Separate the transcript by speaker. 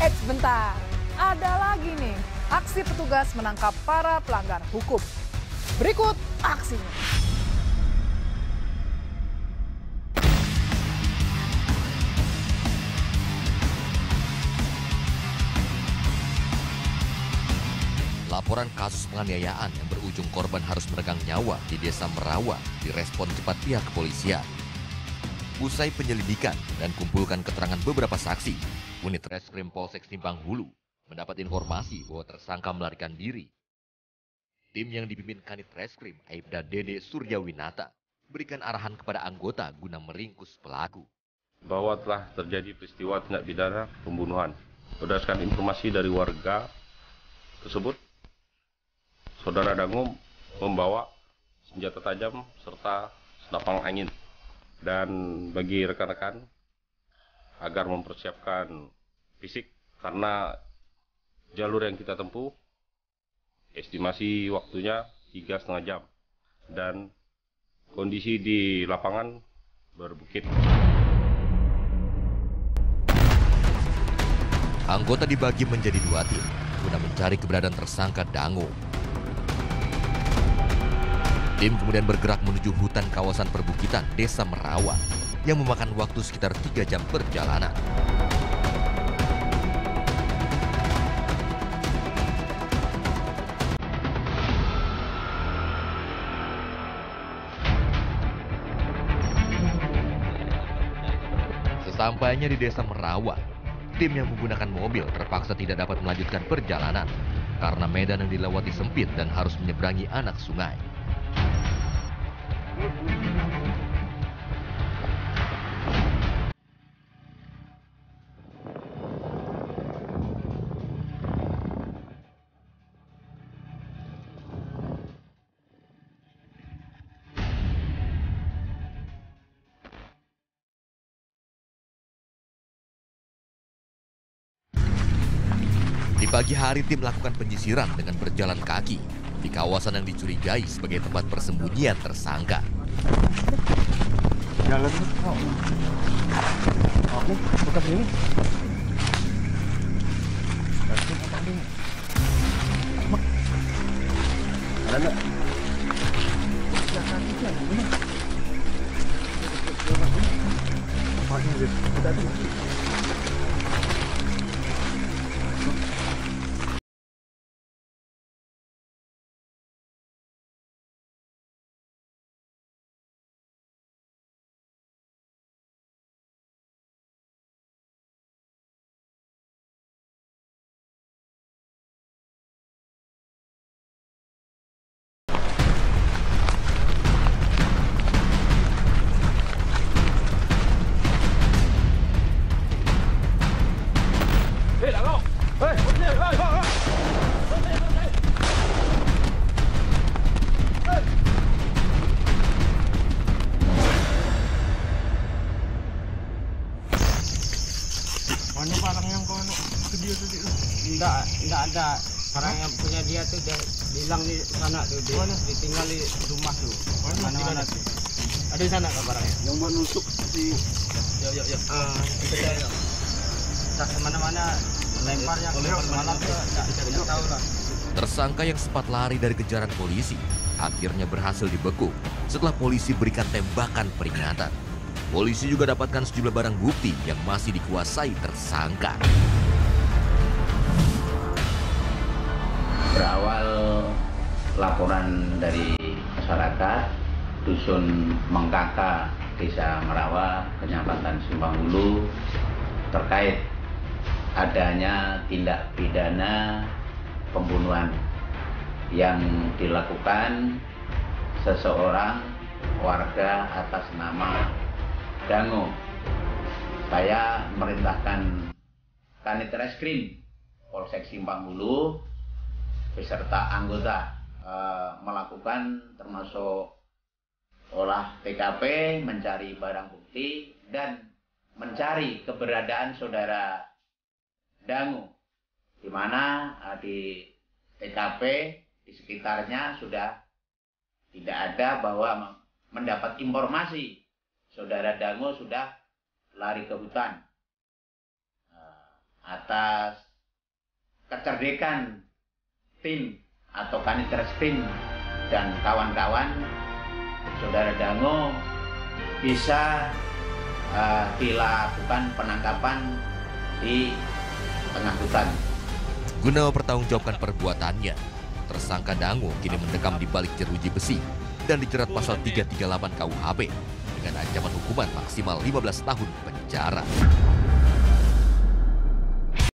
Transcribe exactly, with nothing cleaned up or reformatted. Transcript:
Speaker 1: Eits, bentar. Ada lagi nih, aksi petugas menangkap para pelanggar hukum. Berikut aksinya.
Speaker 2: Laporan kasus penganiayaan yang berujung korban harus meregang nyawa di Desa Merawa direspon cepat pihak kepolisian. Usai penyelidikan dan kumpulkan keterangan beberapa saksi, unit Reskrim Polsek Simpang Hulu mendapat informasi bahwa tersangka melarikan diri. Tim yang dipimpin Kanit Reskrim Aibda Dede Suryawinata berikan arahan kepada anggota guna meringkus pelaku.
Speaker 3: Bahwa telah terjadi peristiwa tindak pidana pembunuhan. Berdasarkan informasi dari warga tersebut, Saudara Dango membawa senjata tajam serta senapang angin. Dan bagi rekan-rekan agar mempersiapkan fisik karena jalur yang kita tempuh estimasi waktunya tiga setengah jam dan kondisi di lapangan berbukit.
Speaker 2: Anggota dibagi menjadi dua tim guna mencari keberadaan tersangka Dango. Tim kemudian bergerak menuju hutan kawasan perbukitan Desa Merawa yang memakan waktu sekitar tiga jam perjalanan. Sesampainya di Desa Merawa, tim yang menggunakan mobil terpaksa tidak dapat melanjutkan perjalanan karena medan yang dilewati sempit dan harus menyeberangi anak sungai. Di pagi hari tim melakukan penyisiran dengan berjalan kaki di kawasan yang dicurigai sebagai tempat persembunyian tersangka.
Speaker 4: Jalan oh. Oh, nih, buka begini. Kasih apa ini? Ada enggak? Silakan aja, ini. Apa ini? Udah tuh.
Speaker 5: Mana barang yang kau nak ke dia tu? Enggak, enggak ada. Barang yang punya dia tu dia hilang di sana tu. Dia mana? Ditinggal di rumah tu. Mana mana tu? Ada di sana kan barangnya?
Speaker 4: Yang buat nusuk si
Speaker 5: Yo yo yo. Ah, itu dia. Yo. Tak kemana-mana lemparnya ke malam tu tak tidak tahu lah.
Speaker 2: Tersangka yang sempat lari dari kejaran polisi akhirnya berhasil dibekuk setelah polisi berikan tembakan peringatan. Polisi juga dapatkan sejumlah barang bukti yang masih dikuasai tersangka.
Speaker 6: Berawal laporan dari masyarakat Dusun Mengkaka, Desa Merawa, Kecamatan Simpang Hulu terkait adanya tindak pidana pembunuhan yang dilakukan seseorang warga atas nama Dango. Saya merintahkan Kanit Reskrim Polsek Simpang Hulu beserta anggota eh, melakukan termasuk olah T K P, mencari barang bukti dan mencari keberadaan saudara Dango, di mana eh, di T K P di sekitarnya sudah tidak ada bahwa mendapat informasi saudara Dango sudah lari ke hutan. atas kecerdikan tim atau Kanitreskrim dan kawan-kawan, Saudara Dango bisa uh, dilakukan penangkapan di tengah hutan.
Speaker 2: Guna mempertanggungjawabkan perbuatannya, tersangka Dango kini mendekam di balik jeruji besi dan dijerat pasal tiga tiga delapan K U H P dengan ancaman hukuman maksimal lima belas tahun penjara.